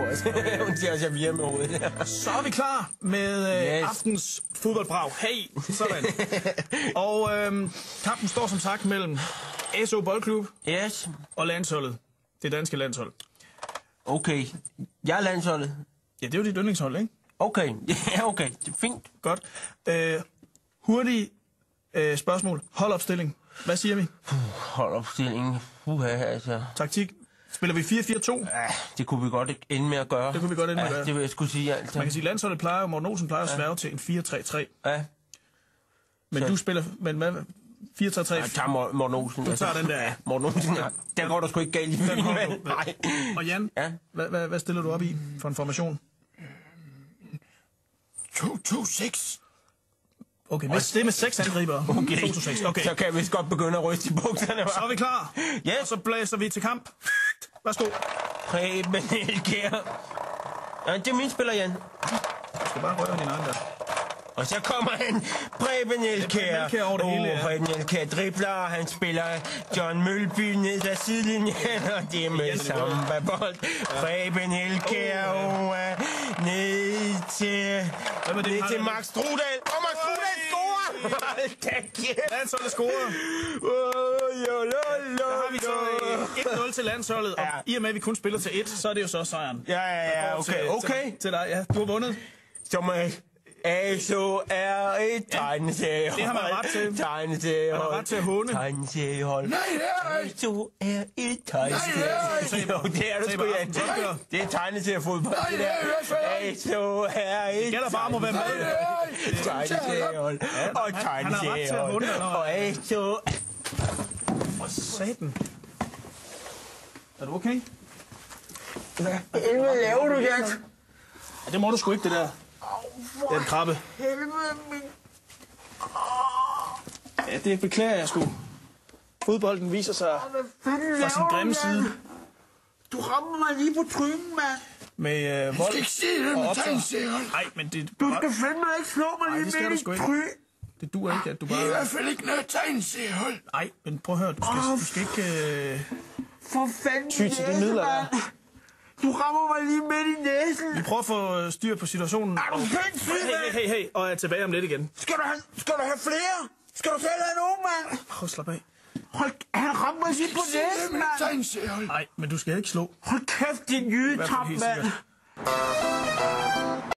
også. Hun siger også, at jeg med hovedet. Så er vi klar med aftens fodboldbrag. Hey, sådan. Og kampen står som sagt mellem SO Boldklub og landsholdet. Det danske landshold. Okay. Jeg er landsholdet. Ja, det er jo dit yndlingshold, ikke? Okay. Ja, okay. Det er fint. Godt. Hurtigt spørgsmål. Holdopstilling. Hvad siger vi? Holdopstilling. Altså. Taktik. Spiller vi 4-4-2? Ja, det kunne vi godt ende med at gøre. Det kunne vi godt ende med at gøre. Det vil jeg skulle sige altså. Man kan sige, at landsholdet plejer, Morten Olsen plejer at sværge til en 4-3-3. Ja. Men du spiller... Men hvad? 4-3-3? Jeg tager Morten Olsen. Du tager den der. Ja, Morten Olsen. Ja. Der går der sgu ikke galt i byen, vel? Nej. Og Jan, hvad stiller du op i for en formation? 2-2-6. Okay, det er med 6 angribere. Okay. 2-2-6. Okay. Så kan jeg vist godt begynde at ryste i bukserne. Så er vi klar. Ja. Og så blæser vi til kamp. Værsgo. Preben Elkjær. Ja, det er min spiller, Jan. Du skal bare røre din egen der. Og så kommer han, Preben Elkjær. Preben Elkjær dribler, han spiller John Mølby ned ad sidelinjen, og det er med samba-bold. Preben Elkjær ned til Max Strudal. Og Max Strudal scorer! Hold da kæft! Landsholdet scorer. Der har vi så 1-0 til landsholdet, og i og med, at vi kun spiller til 1, så er det jo så sejren. Ja, okay. Til dig, ja. Du har vundet. Så må jeg... ASO er et tegneseriehold. Det har man ret til. Tegneseriehold. Man har ret til at håne. Tegneseriehold. Nej, det er ikke. ASO er et tegneseriehold. Jo, det er du sgu, Jan. Det er tegneseriefodbold. Nej, det er ikke. ASO er et gælder bare må være med. tegneseriehold. Og tegneseriehold. Og ASO... For satan. Er du okay? Hvad laver du, Jan? Ja, det må du sgu ikke, det der. Det er en krabbe. Ja, det beklager jeg sgu. Fodbolden viser sig fra sin grimme side. Du rammer mig lige på trynen, mand. Med vold. Du skal ikke se det med tegneseriehold. Nej, men det... Du skal fandme ikke slå mig lige midt i trynen. Det duer ikke, at du bare... Det er i hvert fald ikke noget tegneseriehold. Nej, men prøv at høre, du skal ikke... For fanden ty til de midler, der. Du rammer mig lige midt i næsen. Vi prøver at få styr på situationen. Er du sindssyg? Hey, og er tilbage om lidt igen. Skal du have flere? Skal du selv have nogen, mand? Prøv at slappe af. Han rammer mig lige på næsen, mand. Nej, men du skal ikke slå. Hold kæft, din jydetrap, mand.